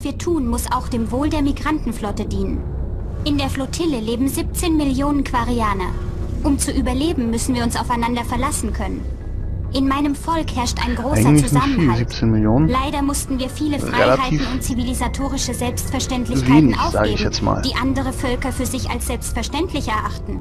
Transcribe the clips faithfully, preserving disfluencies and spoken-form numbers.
wir tun, muss auch dem Wohl der Migrantenflotte dienen. In der Flottille leben siebzehn Millionen Quarianer. Um zu überleben, müssen wir uns aufeinander verlassen können. In meinem Volk herrscht ein großer Eigentlich Zusammenhalt. nicht viel, siebzehn Millionen. Leider mussten wir viele Relativ Freiheiten und zivilisatorische Selbstverständlichkeiten wenig, sage ich aufgeben, jetzt mal. die andere Völker für sich als selbstverständlich erachten.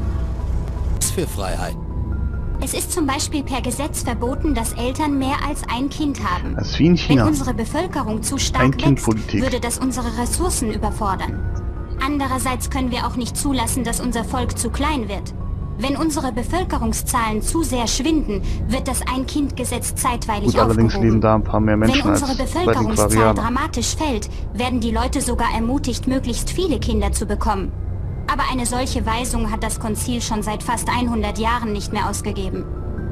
Was für Freiheit? Es ist zum Beispiel per Gesetz verboten, dass Eltern mehr als ein Kind haben. Das ist wie in China. Wenn unsere Bevölkerung zu stark wächst, Ein-Kind-Politik. würde das unsere Ressourcen überfordern. Andererseits können wir auch nicht zulassen, dass unser Volk zu klein wird. Wenn unsere Bevölkerungszahlen zu sehr schwinden, wird das Ein-Kind-Gesetz zeitweilig Gut, allerdings aufgehoben. leben da ein paar mehr Menschen Wenn als unsere bei den Bevölkerungszahl Quarianern. dramatisch fällt, werden die Leute sogar ermutigt, möglichst viele Kinder zu bekommen. Aber eine solche Weisung hat das Konzil schon seit fast hundert Jahren nicht mehr ausgegeben.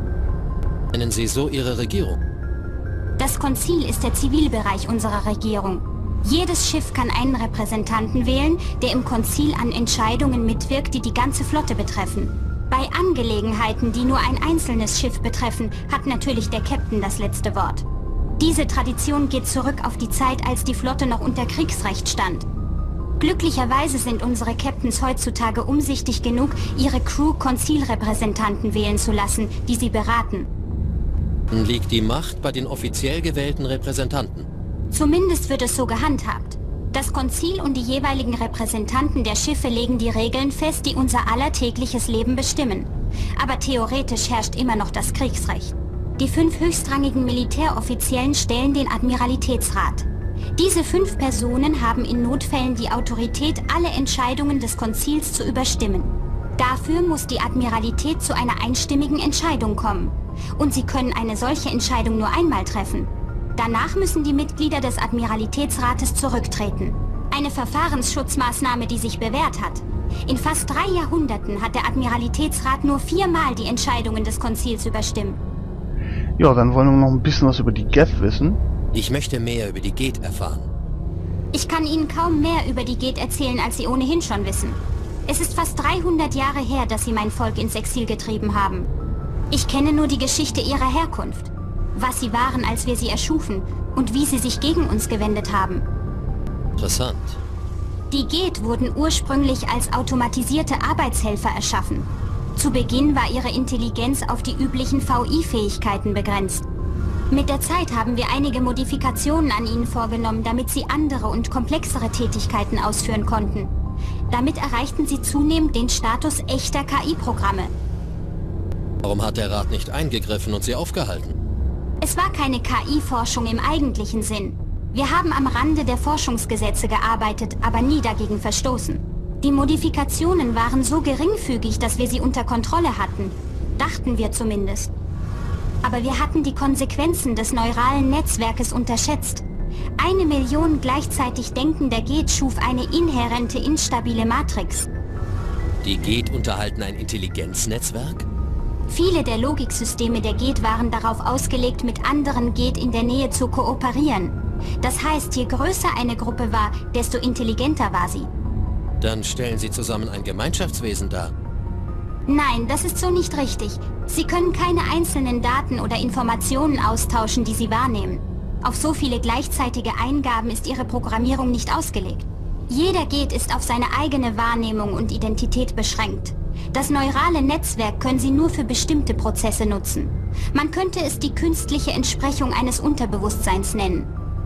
Nennen Sie so Ihre Regierung? Das Konzil ist der Zivilbereich unserer Regierung. Jedes Schiff kann einen Repräsentanten wählen, der im Konzil an Entscheidungen mitwirkt, die die ganze Flotte betreffen. Bei Angelegenheiten, die nur ein einzelnes Schiff betreffen, hat natürlich der Captain das letzte Wort. Diese Tradition geht zurück auf die Zeit, als die Flotte noch unter Kriegsrecht stand. Glücklicherweise sind unsere Captains heutzutage umsichtig genug, ihre Crew Konzilrepräsentanten wählen zu lassen, die sie beraten. Liegt die Macht bei den offiziell gewählten Repräsentanten? Zumindest wird es so gehandhabt. Das Konzil und die jeweiligen Repräsentanten der Schiffe legen die Regeln fest, die unser aller tägliches Leben bestimmen. Aber theoretisch herrscht immer noch das Kriegsrecht. Die fünf höchstrangigen Militäroffiziellen stellen den Admiralitätsrat. Diese fünf Personen haben in Notfällen die Autorität, alle Entscheidungen des Konzils zu überstimmen. Dafür muss die Admiralität zu einer einstimmigen Entscheidung kommen. Und sie können eine solche Entscheidung nur einmal treffen. Danach müssen die Mitglieder des Admiralitätsrates zurücktreten. Eine Verfahrensschutzmaßnahme, die sich bewährt hat. In fast drei Jahrhunderten hat der Admiralitätsrat nur viermal die Entscheidungen des Konzils überstimmt. Ja, dann wollen wir noch ein bisschen was über die Geth wissen. Ich möchte mehr über die Geth erfahren. Ich kann Ihnen kaum mehr über die Geth erzählen, als Sie ohnehin schon wissen. Es ist fast dreihundert Jahre her, dass Sie mein Volk ins Exil getrieben haben. Ich kenne nur die Geschichte ihrer Herkunft. Was sie waren, als wir sie erschufen und wie sie sich gegen uns gewendet haben. Interessant. Die Geth wurden ursprünglich als automatisierte Arbeitshelfer erschaffen. Zu Beginn war ihre Intelligenz auf die üblichen V I-Fähigkeiten begrenzt. Mit der Zeit haben wir einige Modifikationen an ihnen vorgenommen, damit sie andere und komplexere Tätigkeiten ausführen konnten. Damit erreichten sie zunehmend den Status echter K I-Programme. Warum hat der Rat nicht eingegriffen und sie aufgehalten? Es war keine K I-Forschung im eigentlichen Sinn. Wir haben am Rande der Forschungsgesetze gearbeitet, aber nie dagegen verstoßen. Die Modifikationen waren so geringfügig, dass wir sie unter Kontrolle hatten. Dachten wir zumindest. Aber wir hatten die Konsequenzen des neuralen Netzwerkes unterschätzt. Eine Million gleichzeitig denkender Geth schuf eine inhärente, instabile Matrix. Die Geth unterhalten ein Intelligenznetzwerk? Viele der Logiksysteme der Geth waren darauf ausgelegt, mit anderen Geth in der Nähe zu kooperieren. Das heißt, je größer eine Gruppe war, desto intelligenter war sie. Dann stellen sie zusammen ein Gemeinschaftswesen dar. Nein, das ist so nicht richtig. Sie können keine einzelnen Daten oder Informationen austauschen, die sie wahrnehmen. Auf so viele gleichzeitige Eingaben ist ihre Programmierung nicht ausgelegt. Jeder Geth ist auf seine eigene Wahrnehmung und Identität beschränkt. Das neurale Netzwerk können sie nur für bestimmte Prozesse nutzen. Man könnte es die künstliche Entsprechung eines Unterbewusstseins nennen.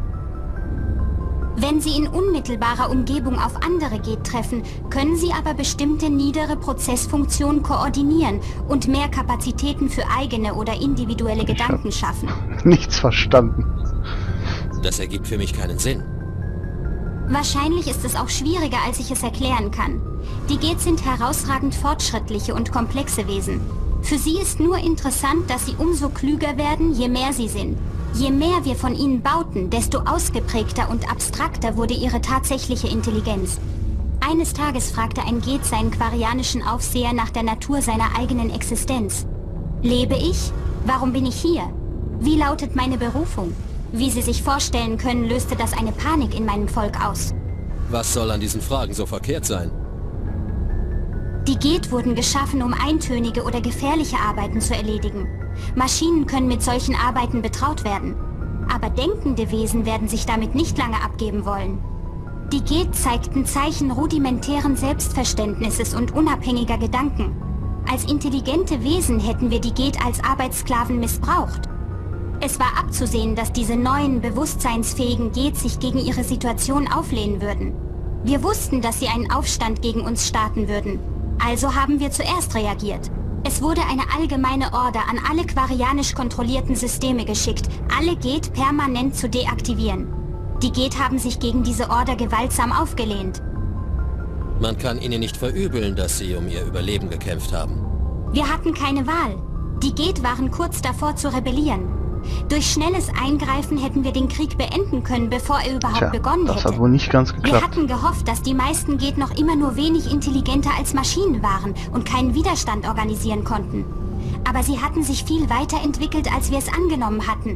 Wenn sie in unmittelbarer Umgebung auf andere Geth treffen, können sie aber bestimmte niedere Prozessfunktionen koordinieren und mehr Kapazitäten für eigene oder individuelle Gedanken schaffen. Nichts verstanden. Das ergibt für mich keinen Sinn. Wahrscheinlich ist es auch schwieriger, als ich es erklären kann. Die Geth sind herausragend fortschrittliche und komplexe Wesen. Für sie ist nur interessant, dass sie umso klüger werden, je mehr sie sind. Je mehr wir von ihnen bauten, desto ausgeprägter und abstrakter wurde ihre tatsächliche Intelligenz. Eines Tages fragte ein Geth seinen quarianischen Aufseher nach der Natur seiner eigenen Existenz. Lebe ich? Warum bin ich hier? Wie lautet meine Berufung? Wie Sie sich vorstellen können, löste das eine Panik in meinem Volk aus. Was soll an diesen Fragen so verkehrt sein? Die Geth wurden geschaffen, um eintönige oder gefährliche Arbeiten zu erledigen. Maschinen können mit solchen Arbeiten betraut werden. Aber denkende Wesen werden sich damit nicht lange abgeben wollen. Die Geth zeigten Zeichen rudimentären Selbstverständnisses und unabhängiger Gedanken. Als intelligente Wesen hätten wir die Geth als Arbeitssklaven missbraucht. Es war abzusehen, dass diese neuen, bewusstseinsfähigen Geth sich gegen ihre Situation auflehnen würden. Wir wussten, dass sie einen Aufstand gegen uns starten würden. Also haben wir zuerst reagiert. Es wurde eine allgemeine Order an alle quarianisch kontrollierten Systeme geschickt, alle Geth permanent zu deaktivieren. Die Geth haben sich gegen diese Order gewaltsam aufgelehnt. Man kann ihnen nicht verübeln, dass sie um ihr Überleben gekämpft haben. Wir hatten keine Wahl. Die Geth waren kurz davor zu rebellieren. Durch schnelles Eingreifen hätten wir den Krieg beenden können, bevor er überhaupt Tja, begonnen das hätte. hat wohl nicht ganz Wir geklappt. hatten gehofft, dass die meisten Geth noch immer nur wenig intelligenter als Maschinen waren und keinen Widerstand organisieren konnten. Aber sie hatten sich viel weiterentwickelt, als wir es angenommen hatten.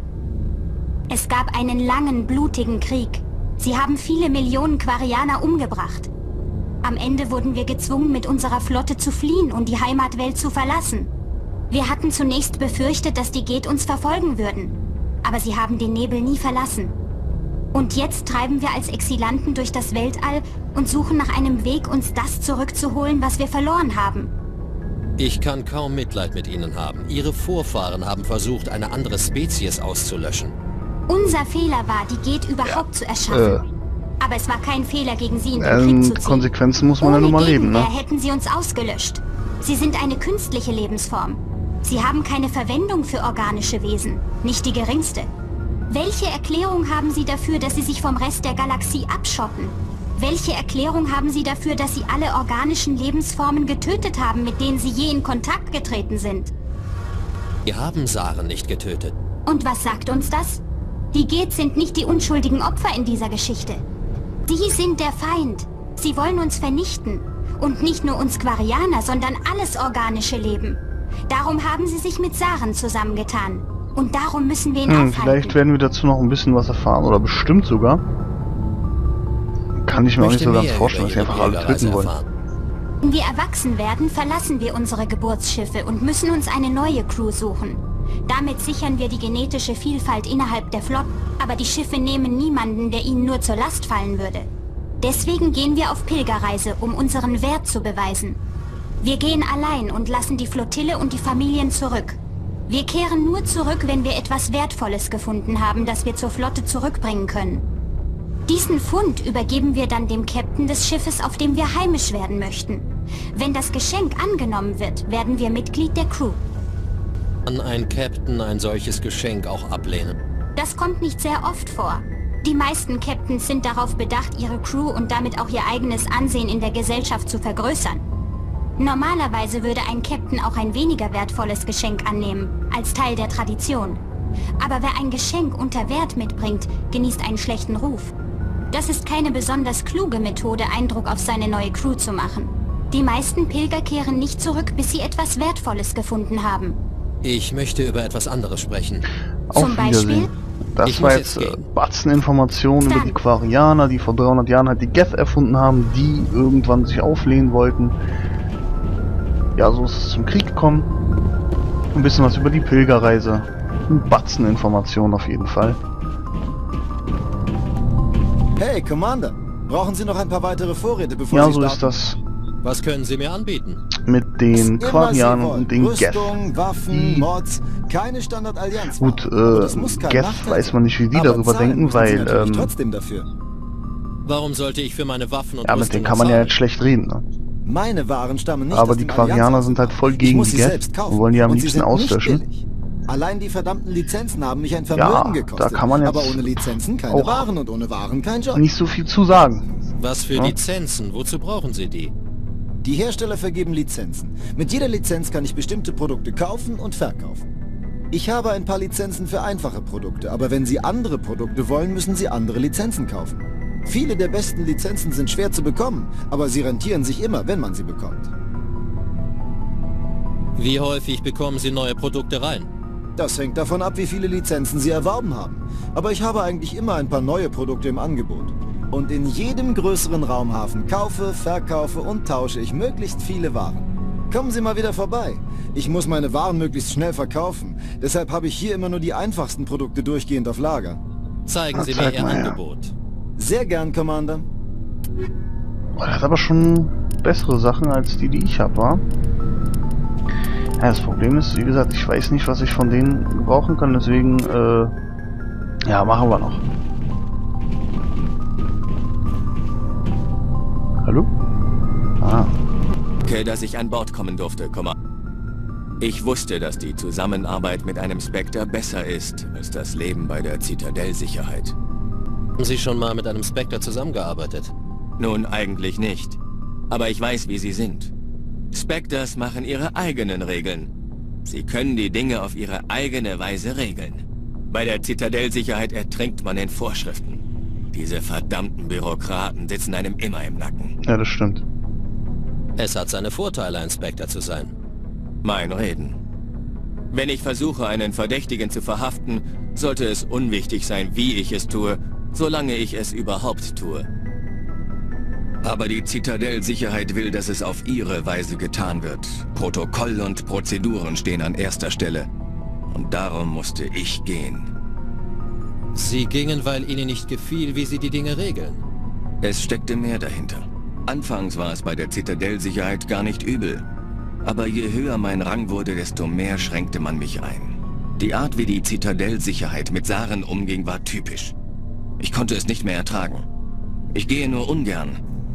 Es gab einen langen, blutigen Krieg. Sie haben viele Millionen Quarianer umgebracht. Am Ende wurden wir gezwungen, mit unserer Flotte zu fliehen und die Heimatwelt zu verlassen. Wir hatten zunächst befürchtet, dass die Geth uns verfolgen würden. Aber sie haben den Nebel nie verlassen. Und jetzt treiben wir als Exilanten durch das Weltall und suchen nach einem Weg, uns das zurückzuholen, was wir verloren haben. Ich kann kaum Mitleid mit ihnen haben. Ihre Vorfahren haben versucht, eine andere Spezies auszulöschen. Unser Fehler war, die Geth überhaupt zu erschaffen. Äh. Aber es war kein Fehler, gegen sie in den Ähm, Krieg zu ziehen. Konsequenzen muss man ja Ohne nun mal leben, ne? Gegenwehr hätten sie uns ausgelöscht. Sie sind eine künstliche Lebensform. Sie haben keine Verwendung für organische Wesen, nicht die geringste. Welche Erklärung haben Sie dafür, dass Sie sich vom Rest der Galaxie abschotten? Welche Erklärung haben Sie dafür, dass Sie alle organischen Lebensformen getötet haben, mit denen Sie je in Kontakt getreten sind? Wir haben Saren nicht getötet. Und was sagt uns das? Die Geth sind nicht die unschuldigen Opfer in dieser Geschichte. Die sind der Feind. Sie wollen uns vernichten. Und nicht nur uns Quarianer, sondern alles organische Leben. Darum haben sie sich mit Saren zusammengetan. Und darum müssen wir ihn Hm, aufhalten. vielleicht werden wir dazu noch ein bisschen was erfahren, oder bestimmt sogar. Kann ich mir auch nicht so ganz vorstellen, dass sie einfach alle töten wollen. Wenn wir erwachsen werden, verlassen wir unsere Geburtsschiffe und müssen uns eine neue Crew suchen. Damit sichern wir die genetische Vielfalt innerhalb der Flotte, aber die Schiffe nehmen niemanden, der ihnen nur zur Last fallen würde. Deswegen gehen wir auf Pilgerreise, um unseren Wert zu beweisen. Wir gehen allein und lassen die Flottille und die Familien zurück. Wir kehren nur zurück, wenn wir etwas Wertvolles gefunden haben, das wir zur Flotte zurückbringen können. Diesen Fund übergeben wir dann dem Captain des Schiffes, auf dem wir heimisch werden möchten. Wenn das Geschenk angenommen wird, werden wir Mitglied der Crew. Kann ein Captain ein solches Geschenk auch ablehnen? Das kommt nicht sehr oft vor. Die meisten Captains sind darauf bedacht, ihre Crew und damit auch ihr eigenes Ansehen in der Gesellschaft zu vergrößern. Normalerweise würde ein Captain auch ein weniger wertvolles Geschenk annehmen, als Teil der Tradition. Aber wer ein Geschenk unter Wert mitbringt, genießt einen schlechten Ruf. Das ist keine besonders kluge Methode, Eindruck auf seine neue Crew zu machen. Die meisten Pilger kehren nicht zurück, bis sie etwas Wertvolles gefunden haben. Ich möchte über etwas anderes sprechen. Auf Zum Wiedersehen. Beispiel? Das Ich war muss jetzt jetzt äh, gehen. Batzen Informationen über Dann. die Quarianer, die vor dreihundert Jahren halt die Geth erfunden haben, die irgendwann sich auflehnen wollten. Ja, so ist es zum Krieg gekommen. Ein bisschen was über die Pilgerreise. Ein Batzen Informationen auf jeden Fall. Hey, Commander. Brauchen Sie noch ein paar weitere Vorräte, bevor Ja, Sie so starten? ist das Was können Sie mir anbieten? mit den Immer Sie Quarianern wollen. und den Geth. Rüstung, Waffen, Die- Mods, keine Standard-Allianz. Gut, Aber das äh, muss kein Geth Nachteil weiß sein. man nicht, wie die Aber darüber zahlen denken, müssen Sie weil, natürlich ähm, trotzdem dafür. Warum sollte ich für meine Waffen und ja, mit Rüstung denen kann man ja zahlen? jetzt schlecht reden, ne? Meine Waren stammen nicht Aber aus die dem Quarianer Allianz sind halt voll ich gegen muss die sie Geth selbst kaufen. und wollen die am Und sie liebsten sind nicht auslöschen. billig. Allein die verdammten Lizenzen haben mich ein Ja, Vermögen da gekostet. kann man jetzt aber ohne Lizenzen keine auch Waren und ohne Waren kein Job. Nicht so viel zu sagen. Was für Ja. Lizenzen? Wozu brauchen Sie die? Die Hersteller vergeben Lizenzen. Mit jeder Lizenz kann ich bestimmte Produkte kaufen und verkaufen. Ich habe ein paar Lizenzen für einfache Produkte, aber wenn Sie andere Produkte wollen, müssen Sie andere Lizenzen kaufen. Viele der besten Lizenzen sind schwer zu bekommen, aber sie rentieren sich immer, wenn man sie bekommt. Wie häufig bekommen Sie neue Produkte rein? Das hängt davon ab, wie viele Lizenzen Sie erworben haben. Aber ich habe eigentlich immer ein paar neue Produkte im Angebot. Und in jedem größeren Raumhafen kaufe, verkaufe und tausche ich möglichst viele Waren. Kommen Sie mal wieder vorbei. Ich muss meine Waren möglichst schnell verkaufen. Deshalb habe ich hier immer nur die einfachsten Produkte durchgehend auf Lager. Zeigen Sie Ach, mir zeig Ihr mal, ja. Angebot. Sehr gern, Commander. Er hat aber schon bessere Sachen als die, die ich habe, wa? Ja, das Problem ist, wie gesagt, ich weiß nicht, was ich von denen gebrauchen kann, deswegen, äh, ja, machen wir noch. Hallo? Ah. Danke, dass ich an Bord kommen durfte, Commander. Ich wusste, dass die Zusammenarbeit mit einem Spectre besser ist, als das Leben bei der Zitadell-Sicherheit. Haben Sie schon mal mit einem Spectre zusammengearbeitet? Nun, eigentlich nicht. Aber ich weiß, wie sie sind. Spectres machen ihre eigenen Regeln. Sie können die Dinge auf ihre eigene Weise regeln. Bei der Zitadell-Sicherheit ertrinkt man in Vorschriften. Diese verdammten Bürokraten sitzen einem immer im Nacken. Ja, das stimmt. Es hat seine Vorteile, ein Spectre zu sein. Mein Reden. Wenn ich versuche, einen Verdächtigen zu verhaften, sollte es unwichtig sein, wie ich es tue, solange ich es überhaupt tue. Aber die Zitadell-Sicherheit will, dass es auf ihre Weise getan wird. Protokoll und Prozeduren stehen an erster Stelle. Und darum musste ich gehen. Sie gingen, weil Ihnen nicht gefiel, wie Sie die Dinge regeln. Es steckte mehr dahinter. Anfangs war es bei der Zitadell-Sicherheit gar nicht übel. Aber je höher mein Rang wurde, desto mehr schränkte man mich ein. Die Art, wie die Zitadell-Sicherheit mit Saren umging, war typisch. Ich konnte es nicht mehr ertragen. Ich gehe nur ungern.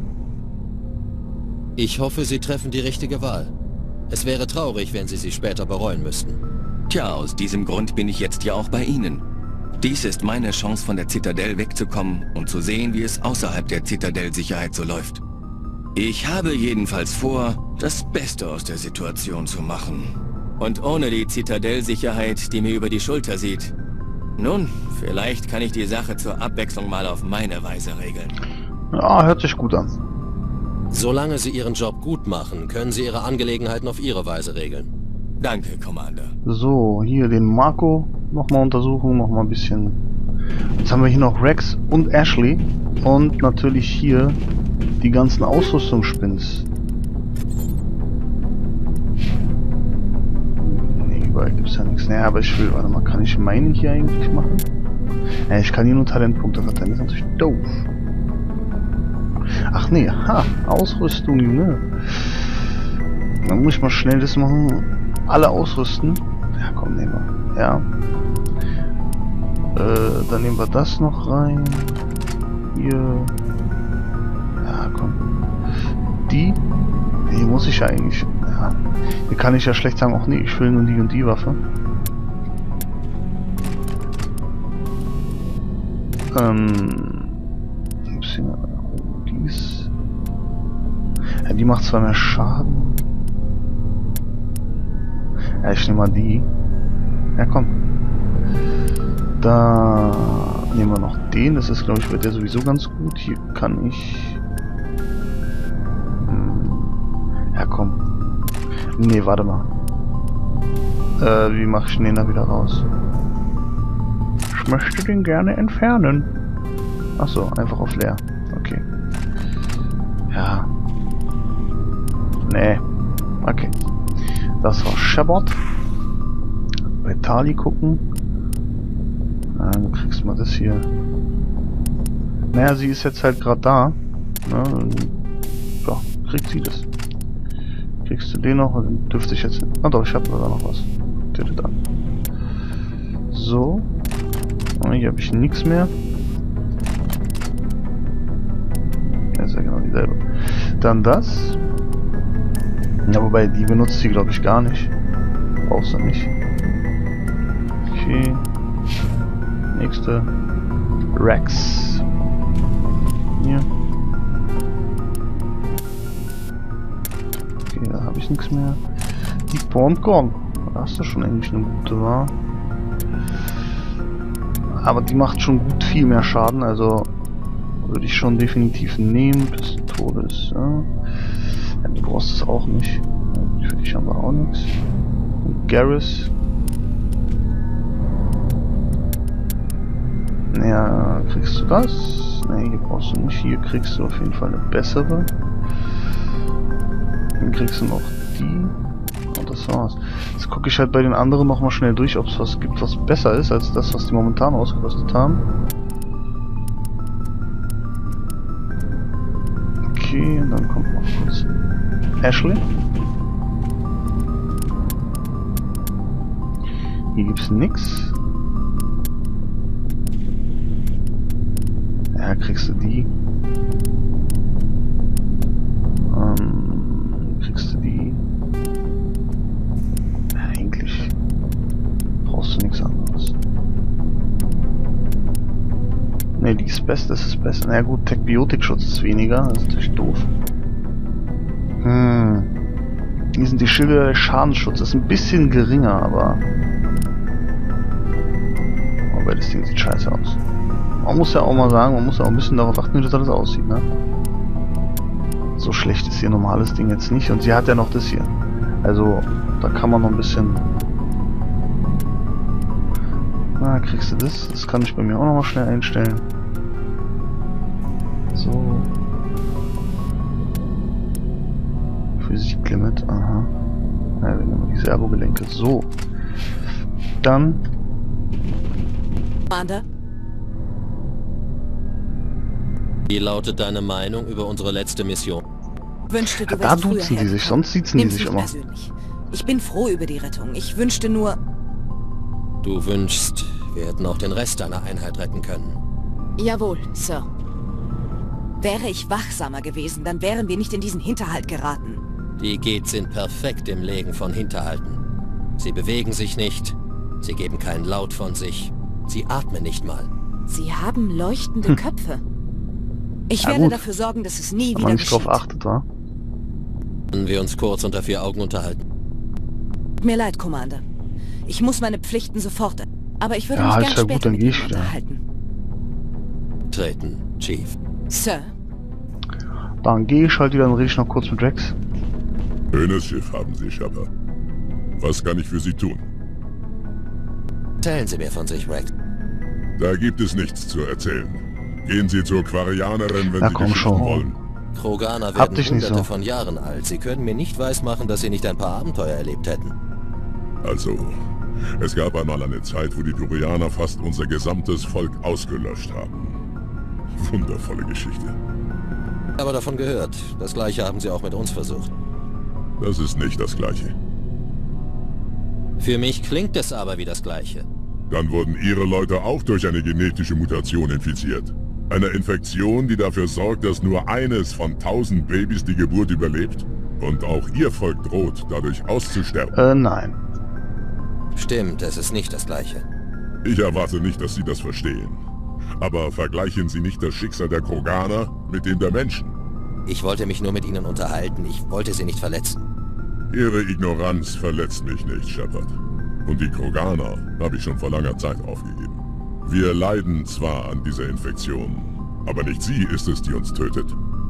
Ich hoffe, Sie treffen die richtige Wahl. Es wäre traurig, wenn Sie sie später bereuen müssten. Tja, aus diesem Grund bin ich jetzt ja auch bei Ihnen. Dies ist meine Chance, von der Zitadell wegzukommen und zu sehen, wie es außerhalb der Zitadell-Sicherheit so läuft. Ich habe jedenfalls vor, das Beste aus der Situation zu machen. Und ohne die Zitadell-Sicherheit, die mir über die Schulter sieht. Nun, vielleicht kann ich die Sache zur Abwechslung mal auf meine Weise regeln. Ja, hört sich gut an. Solange Sie Ihren Job gut machen, können Sie Ihre Angelegenheiten auf Ihre Weise regeln. Danke, Commander. So, hier den Marco nochmal untersuchen, nochmal ein bisschen. Jetzt haben wir hier noch Rex und Ashley. Und natürlich hier die ganzen Ausrüstungsspins. Nee, überall gibt es ja nichts. Naja, aber ich will, warte mal, kann ich meine hier eigentlich machen? Ja, ich kann hier nur Talentpunkte verteilen, das ist natürlich doof. Ach nee, ha, Ausrüstung, Junge. Dann muss ich mal schnell das machen. Alle ausrüsten. Ja, komm, nehmen wir. Ja. Äh, dann nehmen wir das noch rein. Hier. Ja, komm. Die. Hier muss ich ja eigentlich. Ja. Hier kann ich ja schlecht sagen, ach nee, ich will nur die und die Waffe. Ähm. Ein bisschen. Die ist. Ja, die macht zwar mehr Schaden. Ja, ich nehme mal die. Ja, komm. Da nehmen wir noch den. Das ist, glaube ich, bei der sowieso ganz gut. Hier kann ich... Hm. Ja, komm. Nee, warte mal. Äh, wie mache ich den da wieder raus? Ich möchte den gerne entfernen. Achso, einfach auf leer. Okay. Ja. Nee. Okay. Das war Shepard. Bei Tali gucken. Na, du kriegst mal das hier. Naja, sie ist jetzt halt gerade da. Na, ja, kriegt sie das. Kriegst du den noch? Dann dürfte ich jetzt... Ah doch, ich habe da noch was. Tötet an. So. Ah, hier habe ich nichts mehr. Ja, ist ja genau dieselbe. Dann das. Ja, wobei, die benutzt sie, glaube ich, gar nicht. Brauchst du nicht. Okay. Nächste. Rex. Hier. Okay, da habe ich nichts mehr. Die Pornkorn. Da hast du schon eigentlich eine gute war. Aber die macht schon gut viel mehr Schaden, also würde ich schon definitiv nehmen. Pistole ist, ja. Ja, du brauchst es auch nicht. Für dich haben wir auch nichts. Und Garrus. Naja, kriegst du das? Ne, hier brauchst du nicht. Hier kriegst du auf jeden Fall eine bessere. Dann kriegst du noch die. Und das war's. Jetzt gucke ich halt bei den anderen nochmal schnell durch, ob es was gibt, was besser ist, als das, was die momentan ausgerüstet haben. Okay, und dann kommt noch kurz Ashley. Hier gibt's nix. Ja, kriegst du die. Ähm, kriegst du die. Ja, eigentlich brauchst du nichts anderes. Ne, die ist best, das ist besser. Na ja, gut, Tech-Biotik-Schutz ist weniger, das ist natürlich doof. Hm. Hier sind die Schilder, der Schadensschutz ist ein bisschen geringer, aber... Aber das Ding sieht scheiße aus. Man muss ja auch mal sagen, man muss ja auch ein bisschen darauf achten, wie das alles aussieht, ne? So schlecht ist ihr normales Ding jetzt nicht. Und sie hat ja noch das hier. Also, da kann man noch ein bisschen... Na, kriegst du das? Das kann ich bei mir auch noch mal schnell einstellen. So. Physiklimit, aha. Ja, wir nehmen die Servogelenke. So. Dann... Commander? Wie lautet deine Meinung über unsere letzte Mission? Wünschte, du Ja, da wärst früher duzen die sich, hergekommen. sonst siezen die Nimm's sich nicht immer. persönlich. Ich bin froh über die Rettung. Ich wünschte nur... Du wünschst, wir hätten auch den Rest deiner Einheit retten können. Jawohl, Sir. Wäre ich wachsamer gewesen, dann wären wir nicht in diesen Hinterhalt geraten. Die Geth sind perfekt im Legen von Hinterhalten. Sie bewegen sich nicht, sie geben keinen Laut von sich, sie atmen nicht mal. Sie haben leuchtende Hm. Köpfe. Ich Ja, werde gut. dafür sorgen, dass es nie Wenn wieder man nicht drauf geschieht. achtet, wa? Können wir uns kurz unter vier Augen unterhalten? Tut mir leid, Commander. Ich muss meine Pflichten sofort... Aber ich würde Ja, mich ist gern ja gut, später dann mit geh Ihnen ich wieder. unterhalten. Treten, Chief. Sir? Dann gehe ich halt wieder, dann rede ich noch kurz mit Rex. Schönes Schiff haben Sie, Shepard. Was kann ich für Sie tun? Erzählen Sie mir von sich, Rex. Da gibt es nichts zu erzählen. Gehen Sie zur Quarianerin, wenn Na Sie komm Geschichten schon. wollen. Kroganer Hab werden dich nicht hunderte so. von Jahren alt. Sie können mir nicht weismachen, dass Sie nicht ein paar Abenteuer erlebt hätten. Also, es gab einmal eine Zeit, wo die Turianer fast unser gesamtes Volk ausgelöscht haben. Wundervolle Geschichte. Aber davon gehört. Das gleiche haben Sie auch mit uns versucht. Das ist nicht das Gleiche. Für mich klingt es aber wie das gleiche. Dann wurden Ihre Leute auch durch eine genetische Mutation infiziert. Eine Infektion, die dafür sorgt, dass nur eines von tausend Babys die Geburt überlebt. Und auch Ihr Volk droht, dadurch auszusterben. Äh, nein. Stimmt, es ist nicht das gleiche. Ich erwarte nicht, dass Sie das verstehen. Aber vergleichen Sie nicht das Schicksal der Kroganer mit dem der Menschen. Ich wollte mich nur mit Ihnen unterhalten. Ich wollte Sie nicht verletzen. Ihre Ignoranz verletzt mich nicht, Shepard. Und die Kroganer habe ich schon vor langer Zeit aufgegeben. Wir leiden zwar an dieser Infektion, aber nicht sie ist es, die uns tötet.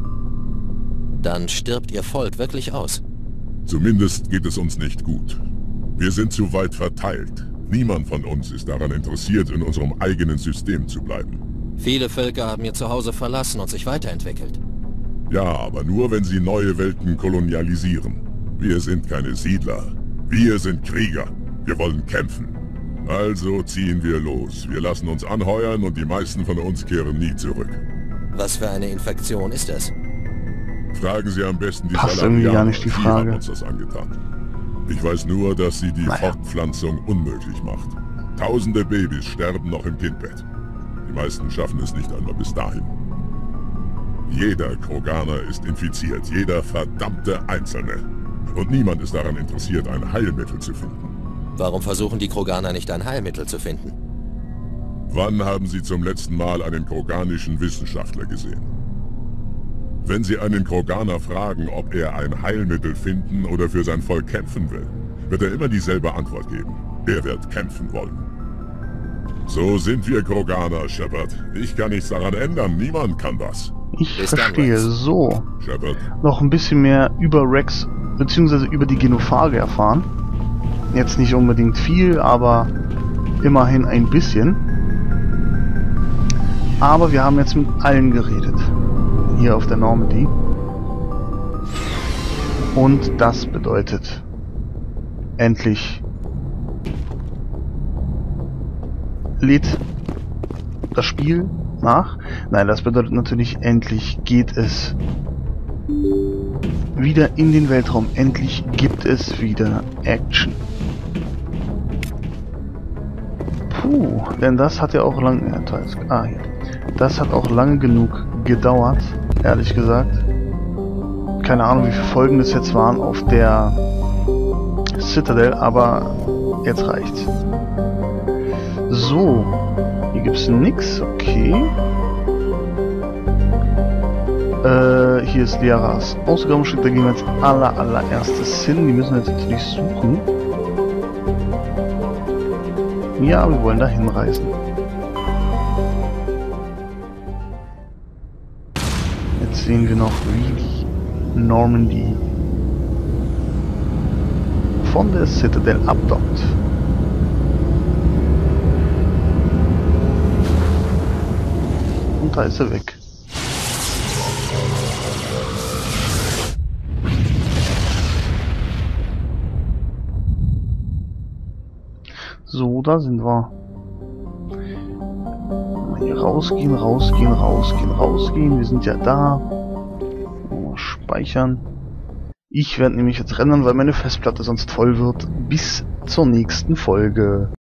Dann stirbt Ihr Volk wirklich aus. Zumindest geht es uns nicht gut. Wir sind zu weit verteilt. Niemand von uns ist daran interessiert, in unserem eigenen System zu bleiben. Viele Völker haben ihr Zuhause verlassen und sich weiterentwickelt. Ja, aber nur, wenn sie neue Welten kolonialisieren. Wir sind keine Siedler. Wir sind Krieger. Wir wollen kämpfen. Also ziehen wir los. Wir lassen uns anheuern und die meisten von uns kehren nie zurück. Was für eine Infektion ist das? Fragen Sie am besten die Passt irgendwie gar Salarianer. nicht die Sie Frage. haben uns das angetan. Ich weiß nur, dass sie die Naja. Fortpflanzung unmöglich macht. Tausende Babys sterben noch im Kindbett. Die meisten schaffen es nicht einmal bis dahin. Jeder Kroganer ist infiziert, jeder verdammte Einzelne. Und niemand ist daran interessiert, ein Heilmittel zu finden. Warum versuchen die Kroganer nicht ein Heilmittel zu finden? Wann haben Sie zum letzten Mal einen kroganischen Wissenschaftler gesehen? Wenn Sie einen Kroganer fragen, ob er ein Heilmittel finden oder für sein Volk kämpfen will, wird er immer dieselbe Antwort geben. Er wird kämpfen wollen. So sind wir Kroganer, Shepard. Ich kann nichts daran ändern. Niemand kann das. Ich Bis dann, verstehe. Rex. So. Shepard, Noch ein bisschen mehr über Rex, beziehungsweise über die Genophage erfahren. Jetzt nicht unbedingt viel, aber immerhin ein bisschen. Aber wir haben jetzt mit allen geredet. Hier auf der Normandy. Und das bedeutet endlich lädt das Spiel nach. Nein, das bedeutet natürlich, endlich geht es wieder in den Weltraum. Endlich gibt es wieder Action. Puh, denn das hat ja auch lange... Ja, ah, hier. Das hat auch lange genug gedauert, ehrlich gesagt. Keine Ahnung, wie viele Folgen das jetzt waren auf der Citadel, aber jetzt reicht's. So, hier gibt's nix, okay. Äh, hier ist Liaras Ausgangsstück, da gehen wir als aller allererstes hin. Die müssen wir jetzt natürlich suchen. Ja, wir wollen da hinreisen. Jetzt sehen wir noch, wie die Normandy von der Citadel abdockt. Und da ist er weg. So, da sind wir. Hier rausgehen, rausgehen, rausgehen, rausgehen. Wir sind ja da. Speichern. Ich werde nämlich jetzt rennen, weil meine Festplatte sonst voll wird. Bis zur nächsten Folge.